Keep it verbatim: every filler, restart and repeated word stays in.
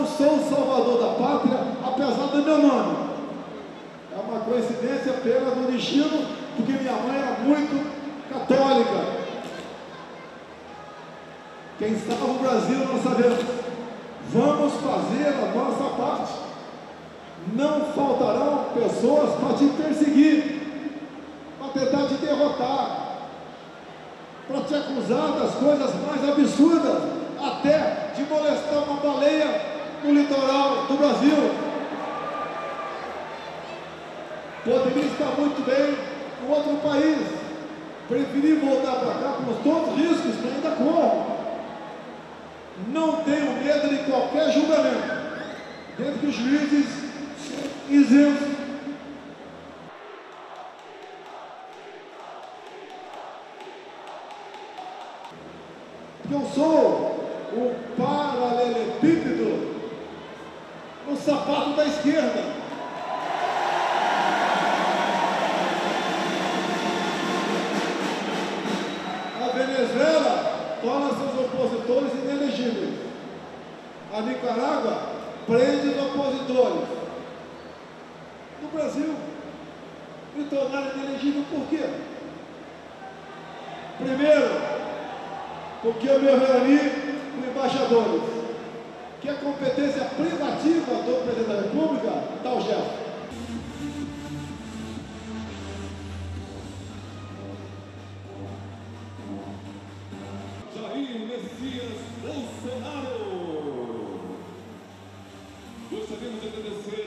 não sou o salvador da pátria, apesar do meu nome. É uma coincidência pena do destino, porque minha mãe era muito católica. Quem salva o Brasil nós sabemos. Vamos fazer a nossa parte. Não faltarão pessoas para te perseguir, para tentar te derrotar, para te acusar das coisas mais absurdas, até de molestar uma baleia no litoral do Brasil. Poderia estar muito bem em outro país, preferi voltar para cá por todos os riscos que ainda corro. Não tenho medo de qualquer julgamento, desde que os juízes sejam isentos. Porque eu sou o paralelepípedo no sapato da esquerda. A Venezuela torna seus opositores inelegíveis. A Nicarágua prende os opositores. No Brasil, me tornaram inelegível por quê? Primeiro, porque eu me reuni com embaixadores, que é competência privativa do presidente da República, tal Jefferson. Jair Messias Bolsonaro. Gostaríamos de agradecer